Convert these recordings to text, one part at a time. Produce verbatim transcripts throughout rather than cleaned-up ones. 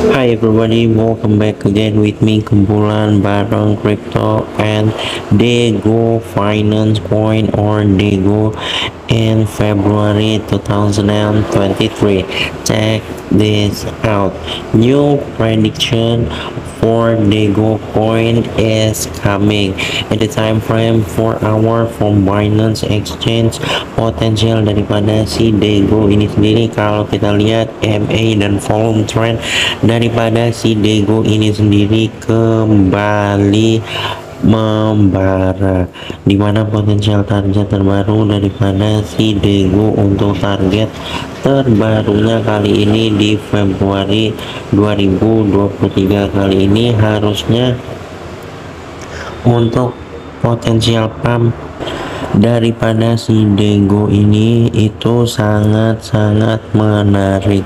Hi everybody, welcome back again with me kumpulan bareng crypto and Dago Finance Coin or Dago in February two thousand twenty-three. Check this out. New prediction for Dago coin is coming at the time frame four hour from Binance Exchange. Potensial daripada si Dago ini sendiri, kalau kita lihat M A dan volume trend daripada si Dago ini sendiri kembali membara, dimana potensial target terbaru daripada si Dago untuk target terbarunya kali ini di Februari dua ribu dua puluh tiga kali ini harusnya untuk potensial pump daripada si Dago ini itu sangat-sangat menarik.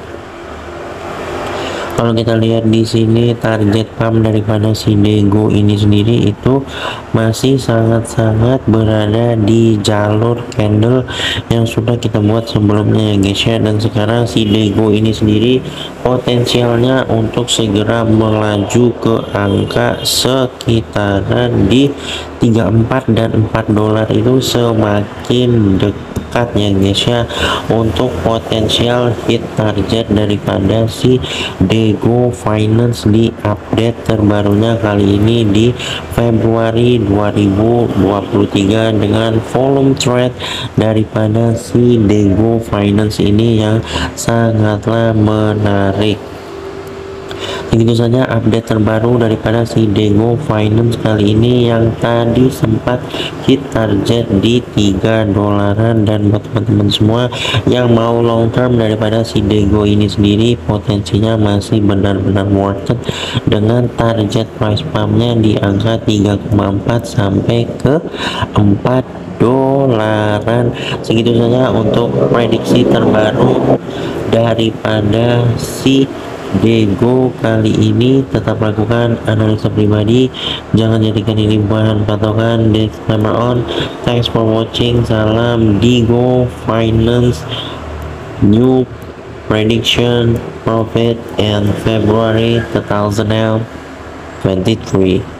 Kalau kita lihat di sini, target pump daripada si Dago ini sendiri itu masih sangat-sangat berada di jalur candle yang sudah kita buat sebelumnya ya guys ya. Dan sekarang si Dago ini sendiri potensialnya untuk segera melaju ke angka sekitaran di tiga puluh empat dan empat dolar itu semakin dekat ya guys ya, untuk potensial hit target daripada si Dago Finance di update terbarunya kali ini di Februari dua ribu dua puluh tiga dengan volume trade daripada si Dago Finance ini yang sangatlah menarik. Begitu saja update terbaru daripada si Dago Finance kali ini yang tadi sempat hit target di tiga dolaran. Dan buat teman-teman semua yang mau long term daripada si Dago ini sendiri, potensinya masih benar-benar worth it dengan target price pumpnya di angka tiga koma empat sampai ke empat dolaran. Segitu saja untuk prediksi terbaru daripada si Dago kali ini. Tetap lakukan analisa pribadi, jangan jadikan ini bahan patokan. Disclaimer on. Thanks for watching. Salam Dago Finance new prediction profit in February two thousand twenty-three.